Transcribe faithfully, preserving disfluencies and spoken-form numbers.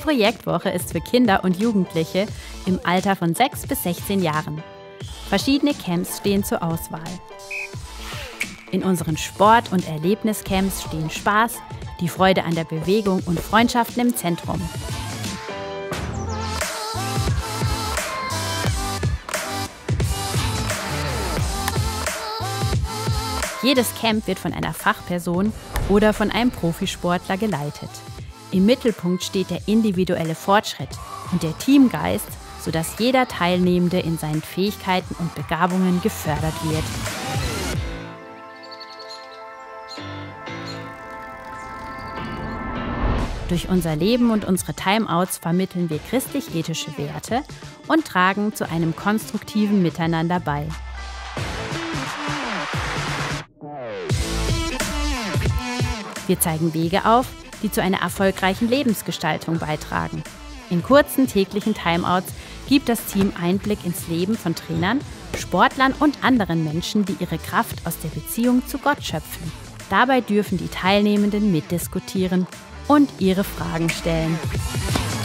Projektwoche ist für Kinder und Jugendliche im Alter von sechs bis sechzehn Jahren. Verschiedene Camps stehen zur Auswahl. In unseren Sport- und Erlebniscamps stehen Spaß, die Freude an der Bewegung und Freundschaften im Zentrum. Jedes Camp wird von einer Fachperson oder von einem Profisportler geleitet. Im Mittelpunkt steht der individuelle Fortschritt und der Teamgeist, sodass jeder Teilnehmende in seinen Fähigkeiten und Begabungen gefördert wird. Durch unser Leben und unsere Timeouts vermitteln wir christlich-ethische Werte und tragen zu einem konstruktiven Miteinander bei. Wir zeigen Wege auf, die zu einer erfolgreichen Lebensgestaltung beitragen. In kurzen täglichen Timeouts gibt das Team Einblick ins Leben von Trainern, Sportlern und anderen Menschen, die ihre Kraft aus der Beziehung zu Gott schöpfen. Dabei dürfen die Teilnehmenden mitdiskutieren und ihre Fragen stellen.